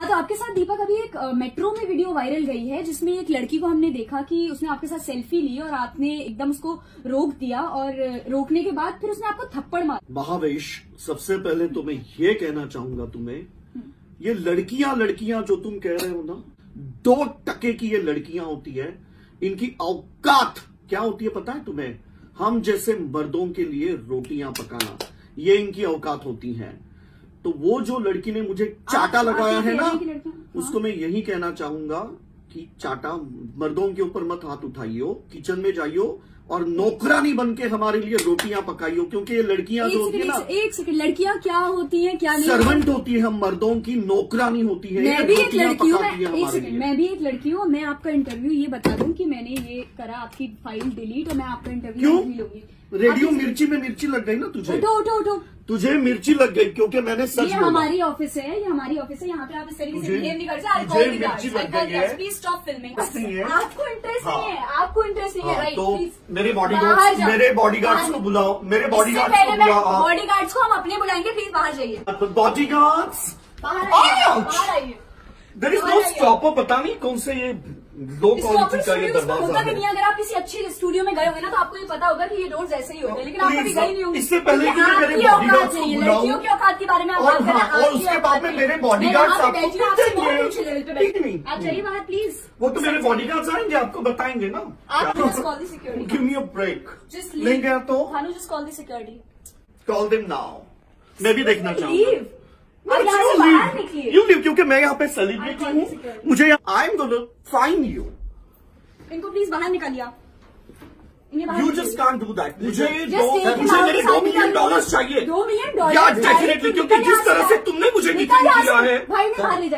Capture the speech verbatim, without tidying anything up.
तो आपके साथ दीपक अभी एक मेट्रो में वीडियो वायरल गई है जिसमें एक लड़की को हमने देखा कि उसने आपके साथ सेल्फी ली और आपने एकदम उसको रोक दिया और रोकने के बाद फिर उसने आपको थप्पड़ मारा। महावेश, सबसे पहले तो मैं ये कहना चाहूंगा तुम्हें, ये लड़कियां लड़कियां जो तुम कह रहे हो ना, दो टके की ये लड़कियां होती है। इनकी औकात क्या होती है पता है तुम्हें? हम जैसे मर्दों के लिए रोटियां पकाना, ये इनकी औकात होती है। तो वो जो लड़की ने मुझे चाटा लगाया है ना, उसको मैं यही कहना चाहूंगा कि चाटा मर्दों के ऊपर मत हाथ उठाइयो, किचन में जाइयो और नौकरानी बन के हमारे लिए रोटियां पकाइयो, क्योंकि ये लड़कियां जो होती है ना, एक सेकंड, लड़कियां क्या होती हैं क्या नहीं? सर्वेंट होती है, हम मर्दों की नौकरानी होती है। मैं भी एक लड़की हूँ, एक सेकंड, मैं भी एक लड़की हूँ। मैं आपका इंटरव्यू ये बता दूं कि मैंने ये करा, आपकी फाइल डिलीट, और मैं आपका इंटरव्यू नहीं लूंगी। रेडियो मिर्ची में मिर्ची लग गई ना तुझे? उठो उठो उठो, तुझे मिर्ची लग गई क्योंकि मैंने सच ये हमारी ऑफिस है, ये हमारी ऑफिस है, यहाँ पे आप इस तरीके से बिहेव नहीं कर सकते। Please stop filming. आपको इंटरेस्ट नहीं है, आपको इंटरेस्ट नहीं है, राइट? तो मेरे बॉडीगार्ड्स मेरे बॉडीगार्ड्स को बुलाओ, मेरे बॉडीगार्ड्स को बुलाओ। बॉडीगार्ड्स को हम अपने बुलाएंगे, प्लीज बाहर जाइए। बॉडीगार्ड्स बाहर आइए। There is no stopper. पता नहीं कौन से ये लो क्वालिटी का ये दरवाजा है। अगर आप किसी अच्छी स्टूडियो में गए होंगे ना तो आपको ये पता होगा कि ये डोर्स ऐसे ही होते हैं, लेकिन आप कभी गई नहीं होंगे। इससे पहले कि मेरे बॉडीगार्ड्स को बुलाऊं, लड़कियों की औकात के बारे में आप बात कर रहे हैं, और उसके बाद में मेरे बॉडीगार्ड्स आपको चाहिए। आप जाइए बाहर प्लीज। वो तो मेरे बॉडीगार्ड्स आएंगे, आपको बताएंगे ना। आप just call the security. Give me a break. Just नहीं गया तो Bhanu, just call the security. Call them now. मैं भी देखना चाहूंगा। यू लीव, क्योंकि मैं यहाँ पे सेलिब्रिटी हूँ, मुझे I am gonna fine you. इनको प्लीज बाहर निकालिए। You just can't do that. मुझे मुझे मेरे दो मिलियन डॉलर चाहिए। दो मिलियन डॉलर? या डेफिनेटली, क्योंकि जिस तरह से तुमने मुझे डिफेंड किया है। भाई मैं बाहर ले